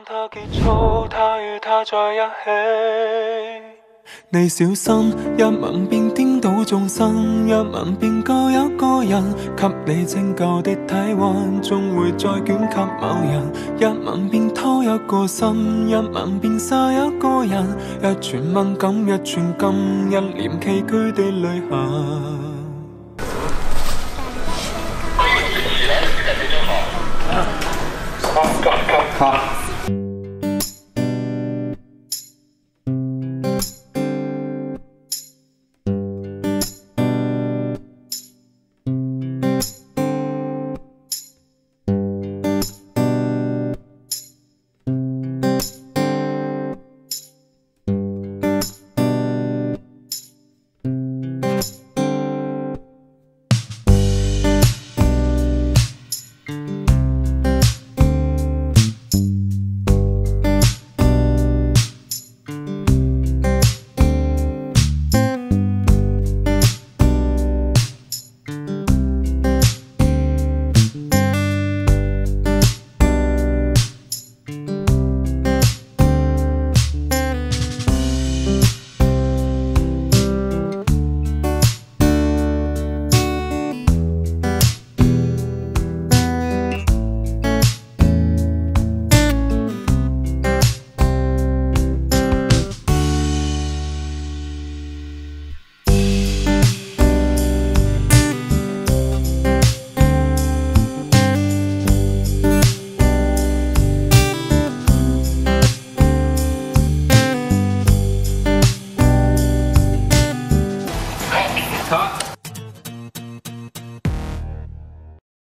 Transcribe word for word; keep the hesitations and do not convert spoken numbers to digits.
它結束，它與它在一起。你小心，一吻便顛倒眾生，一吻便夠有個人給你拯救的體溫，終會再捲給某人。一吻便偷一個心，一吻便殺一個人，一寸敏感，一寸金，一臉崎嶇的旅行。好。